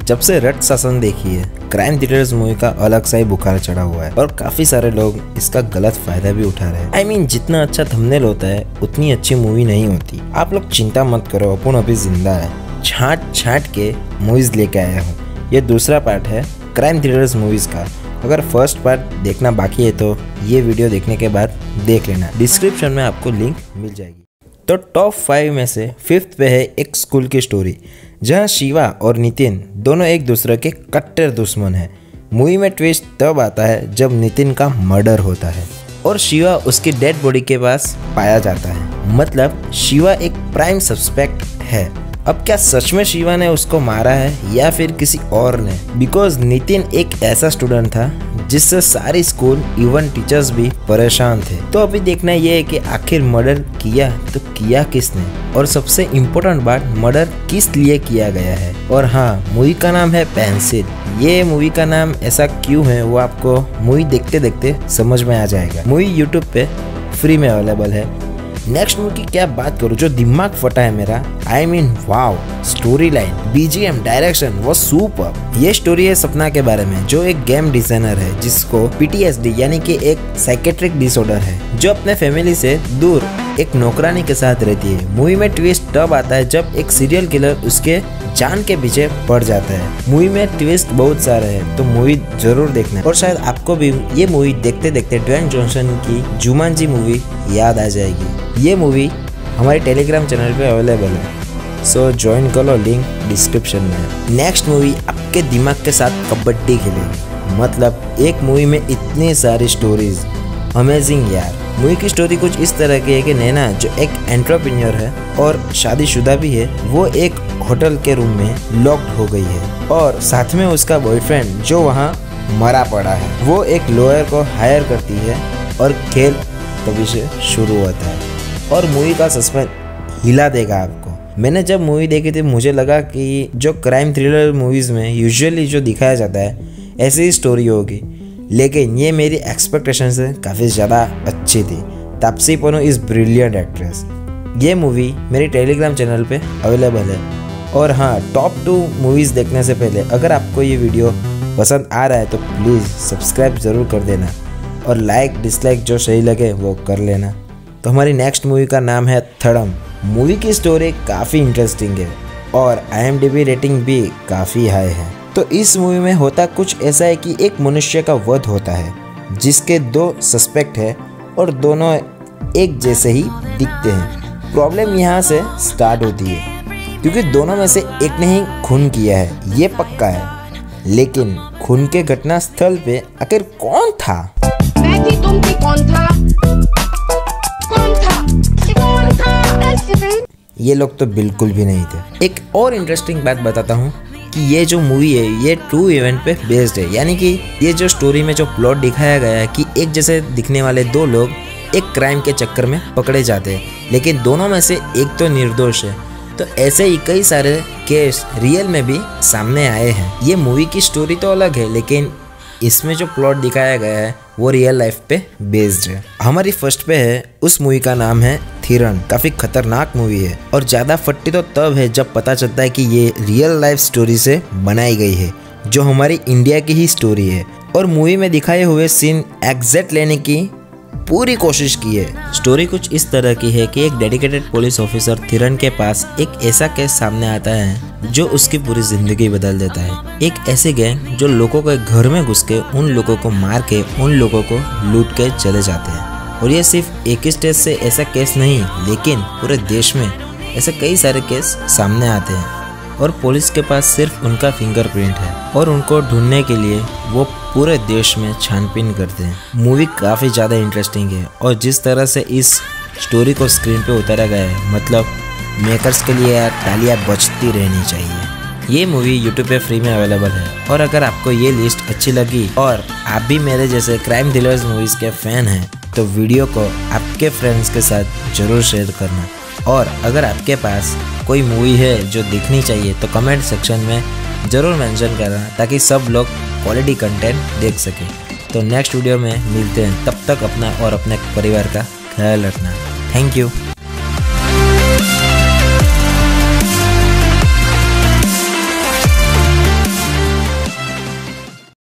जब से रट शासन देखी है, क्राइम थ्रिलर्स मूवी का अलग सा ही बुखार चढ़ा हुआ है और काफी सारे लोग इसका गलत फायदा भी उठा रहे हैं। I mean, जितना अच्छा थंबनेल होता है उतनी अच्छी मूवी नहीं होती। आप लोग चिंता मत करो, अपन अभी जिंदा है, छांट छांट के मूवीज लेके आया हूँ। ये दूसरा पार्ट है क्राइम थ्रिलर्स मूवीज का। अगर फर्स्ट पार्ट देखना बाकी है तो ये वीडियो देखने के बाद देख लेना, डिस्क्रिप्शन में आपको लिंक मिल जाएगी। तो टॉप 5 में से 5th पे है एक स्कूल की स्टोरी, जहां शिवा और नितिन दोनों एक दूसरे के कट्टर दुश्मन हैं। मूवी में ट्विस्ट तब आता है जब नितिन का मर्डर होता है और शिवा उसकी डेड बॉडी के पास पाया जाता है। मतलब शिवा एक प्राइम सस्पेक्ट है। अब क्या सच में शिवा ने उसको मारा है या फिर किसी और ने? बिकॉज नितिन एक ऐसा स्टूडेंट था जिससे सारी स्कूल इवन टीचर्स भी परेशान थे। तो अभी देखना ये है कि आखिर मर्डर किया तो किया किसने, और सबसे इम्पोर्टेंट बात, मर्डर किस लिए किया गया है। और हाँ, मूवी का नाम है पेंसिल। ये मूवी का नाम ऐसा क्यों है वो आपको मूवी देखते देखते समझ में आ जाएगा। मूवी यूट्यूब पे फ्री में अवेलेबल है। नेक्स्ट मूवी की क्या बात करूँ जो दिमाग फटा है मेरा, I mean wow, story line, BGM, direction वो सुपर। ये स्टोरी है सपना के बारे में, जो एक गेम डिजाइनर है जिसको PTSD यानी कि एक साइकेट्रिक डिसऑर्डर है, जो अपने फैमिली से दूर एक नौकरानी के साथ रहती है। मूवी में ट्विस्ट तब आता है जब एक सीरियल किलर उसके जान के पीछे पड़ जाता है। मूवी में ट्विस्ट बहुत सारे हैं, तो मूवी जरूर देखना। और शायद आपको भी ये मूवी देखते देखते ड्वेन जॉनसन की जुमांजी मूवी याद आ जाएगी। ये मूवी हमारे टेलीग्राम चैनल पे अवेलेबल है, सो ज्वाइन कर लो, लिंक डिस्क्रिप्शन में है। नेक्स्ट मूवी आपके दिमाग के साथ कबड्डी खेलेगी। मतलब एक मूवी में इतनी सारी स्टोरीज, अमेजिंग यार। मूवी की स्टोरी कुछ इस तरह की है कि नैना, जो एक एंटरप्रेन्योर है और शादीशुदा भी है, वो एक होटल के रूम में लॉक्ड हो गई है और साथ में उसका बॉयफ्रेंड जो वहाँ मरा पड़ा है। वो एक लॉयर को हायर करती है और खेल तभी से शुरू होता है और मूवी का सस्पेंस हिला देगा आपको। मैंने जब मूवी देखी थी मुझे लगा कि जो क्राइम थ्रिलर मूवीज़ में यूजुअली जो दिखाया जाता है ऐसी ही स्टोरी होगी, लेकिन ये मेरी एक्सपेक्टेशन से काफ़ी ज़्यादा अच्छी थी। Taapsee Pannu is brilliant actress. ये मूवी मेरी टेलीग्राम चैनल पे अवेलेबल है। और हाँ, टॉप 2 मूवीज़ देखने से पहले अगर आपको ये वीडियो पसंद आ रहा है तो प्लीज़ सब्सक्राइब ज़रूर कर देना और लाइक डिसलाइक जो सही लगे वो कर लेना। तो हमारी नेक्स्ट मूवी का नाम है थड़म। मूवी की स्टोरी काफ़ी इंटरेस्टिंग है और IMDb रेटिंग भी काफ़ी हाई है। तो इस मूवी में होता कुछ ऐसा है कि एक मनुष्य का वध होता है जिसके 2 सस्पेक्ट है और दोनों एक जैसे ही दिखते हैं। प्रॉब्लम यहाँ से स्टार्ट होती है क्योंकि दोनों में से एक ने ही खून किया है, ये पक्का है। लेकिन खून के घटना स्थल पे आखिर कौन था? मैं थी, तुम थी, कौन था? कौन था? कौन था? ये लोग तो बिल्कुल भी नहीं थे। एक और इंटरेस्टिंग बात बताता हूँ कि ये जो मूवी है ये ट्रू इवेंट पे बेस्ड है। यानी कि ये जो स्टोरी में जो प्लॉट दिखाया गया है कि एक जैसे दिखने वाले 2 लोग एक क्राइम के चक्कर में पकड़े जाते हैं, लेकिन दोनों में से एक तो निर्दोष है। तो ऐसे ही कई सारे केस रियल में भी सामने आए हैं। ये मूवी की स्टोरी तो अलग है, लेकिन इसमें जो प्लॉट दिखाया गया है वो रियल लाइफ पे बेस्ड है। हमारी फर्स्ट पे है, उस मूवी का नाम है थिरन। काफ़ी खतरनाक मूवी है और ज़्यादा फट्टी तो तब है जब पता चलता है कि ये रियल लाइफ स्टोरी से बनाई गई है, जो हमारी इंडिया की ही स्टोरी है। और मूवी में दिखाए हुए सीन एग्जैक्ट लेने की पूरी कोशिश की है। स्टोरी कुछ इस तरह की है कि एक डेडिकेटेड पुलिस ऑफिसर थिरन के पास एक ऐसा केस सामने आता है जो उसकी पूरी जिंदगी बदल देता है। एक ऐसे गैंग जो लोगों के घर में घुस के उन लोगों को मार के उन लोगों को लूट के चले जाते हैं। और ये सिर्फ एक ही स्टेट से ऐसा केस नहीं, लेकिन पूरे देश में ऐसे कई सारे केस सामने आते हैं और पुलिस के पास सिर्फ उनका फिंगरप्रिंट है और उनको ढूंढने के लिए वो पूरे देश में छानबीन करते हैं। मूवी काफ़ी ज़्यादा इंटरेस्टिंग है और जिस तरह से इस स्टोरी को स्क्रीन पे उतारा गया है, मतलब मेकर्स के लिए यार तालियां बजती रहनी चाहिए। ये मूवी यूट्यूब पे फ्री में अवेलेबल है। और अगर आपको ये लिस्ट अच्छी लगी और आप भी मेरे जैसे क्राइम थ्रिलर्स मूवीज़ के फ़ैन हैं तो वीडियो को आपके फ्रेंड्स के साथ ज़रूर शेयर करना। और अगर आपके पास कोई मूवी है जो देखनी चाहिए तो कमेंट सेक्शन में ज़रूर मेंशन करना, ताकि सब लोग क्वालिटी कंटेंट देख सकें। तो नेक्स्ट वीडियो में मिलते हैं, तब तक अपना और अपने परिवार का ख्याल रखना। Thank you.